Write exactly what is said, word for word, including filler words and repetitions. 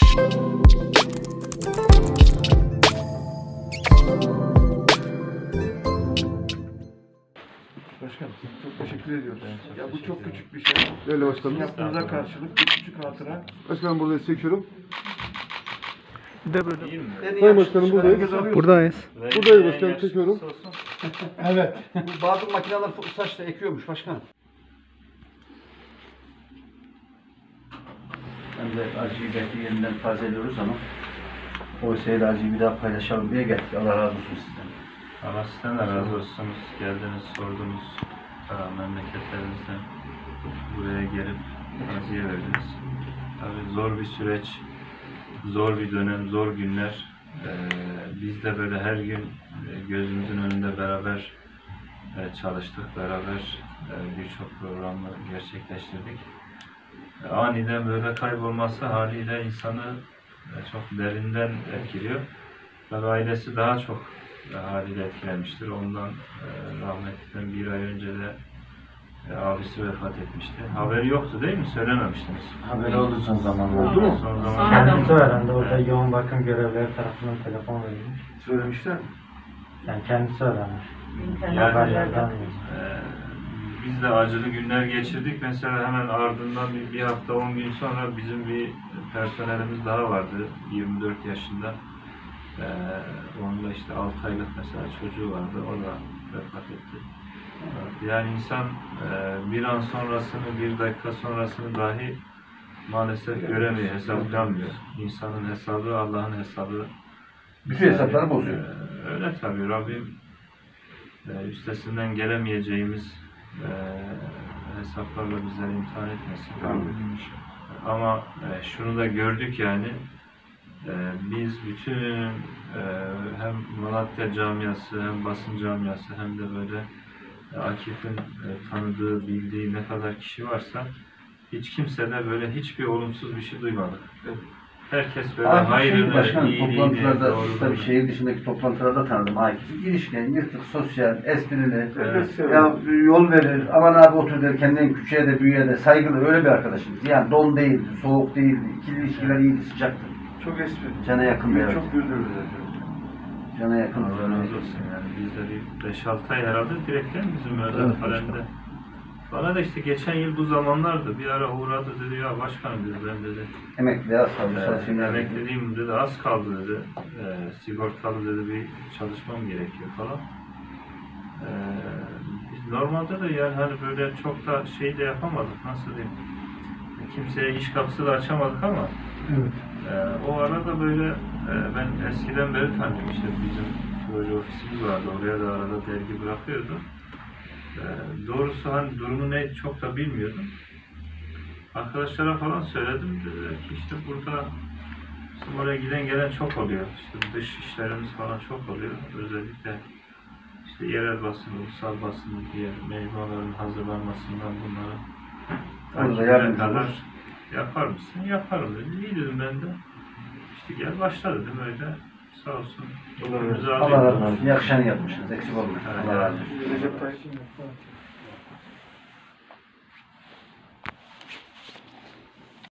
Başkanım çok teşekkür ediyoruz. Ya bu çok küçük bir şey. Öyle başkanım. Yaptığınıza karşılık bir küçük hatıra. Başkanım buradayız, çekiyorum. De böyle. Sayın başkanım buradayız. Buradayız. Buradayız başkanım, çekiyorum. Evet. Bu bazı makineler saçta ekiyormuş başkanım. Ben de acıyı belki yeniden tazeliyoruz ama o seyir acıyı bir daha paylaşalım diye geldik. Allah razı olsun sizden. Allah sizden de razı olsun. Geldiniz, sordunuz. Ta memleketlerinizden buraya gelip taziye verdiniz. Tabii zor bir süreç, zor bir dönem, zor günler. Ee, biz de böyle her gün gözümüzün önünde beraber e, çalıştık, beraber e, birçok programı gerçekleştirdik. E, aniden böyle kaybolması haliyle insanı e, çok derinden etkiliyor. Tabii ailesi daha çok e, haliyle etkilenmiştir. Ondan e, rahmetliden bir ay önce de e, abisi vefat etmişti. Haberi yoktu değil mi? Söylememiştiniz. Haberi oldu son zamanlarda. Oldu mu? Son zaman Kendisi öğrendi. Orada yoğun bakım görevlileri tarafından telefon verilmiş. Söylemişler mi? Yani kendisi öğrenmiş. yani Haberlerden e, biz de acılı günler geçirdik. Mesela hemen ardından bir, bir hafta on gün sonra bizim bir personelimiz daha vardı. yirmi dört yaşında. Ee, onun da işte altı aylık mesela çocuğu vardı. O da vefat etti. Yani insan e, bir an sonrasını, bir dakika sonrasını dahi maalesef göremiyor, hesaplamıyor. İnsanın hesabı, Allah'ın hesabı. Bütün hesapları bozuyor. Ee, öyle tabii. Rabbim e, üstesinden gelemeyeceğimiz e, hesaplarla bizleri imtihan etmesin. Ama e, şunu da gördük yani, e, biz bütün e, hem Malatya camiası, hem basın camiası, hem de böyle e, Akif'in e, tanıdığı, bildiği ne kadar kişi varsa hiç kimsede böyle hiçbir olumsuz bir şey duymadık. Herkes böyle Akif hayrını, başkanım iyiliğini, toplantılarda, doğruluğunu- tabii şehir dışındaki toplantılarda tanıdım Akif'i. Girişken, yırtık, sosyal, esprili, Evet. ya yol verir, aman abi otur der, kendinden küçüğe de büyüğe de saygılı, öyle bir arkadaşımız. Yani don değildi, soğuk değildi, ikili ilişkiler iyiydi, sıcaktı. Çok espri. Cana yakın bir Çok güldürdü zaten. Cana yakın. Allah razı olsun yani. Biz de bir beş altı ay herhalde direkten bizim özel kalemde. Bana da işte geçen yıl bu zamanlardı. Bir ara uğradı dedi, ya başkanım dedi, ben dedi. Emekli az kaldı, çalışayım. Ee, emekliliğim dedi, az kaldı dedi. Ee, sigortalı dedi, bir çalışmam gerekiyor falan. Ee, biz normalde de yani hani böyle çok da şey de yapamadık, nasıl diyeyim. Kimseye iş kapısı da açamadık ama Evet. e, o arada böyle e, ben eskiden beri tanıyorum, işte bizim proje ofisimiz vardı, oraya da arada dergi bırakıyordu. E, doğrusu hani durumu ne çok da bilmiyordum. Arkadaşlara falan söyledim, dediler ki işte burada bizim oraya giden gelen çok oluyor, işte dış işlerimiz falan çok oluyor, özellikle işte yerel basın, ulusal basın diye mecmuaların hazırlanmasından bunları Orada takip yardımcı kadar olur. yapar mısın? Yaparım dedim. İyi dedim ben de. İşte gel başla dedim öyle. Sağ olsun. Allah razı olsun. Yakışanı yapmışsınız, eksik olmayın. Allah razı olsun. Recep Tayyip'in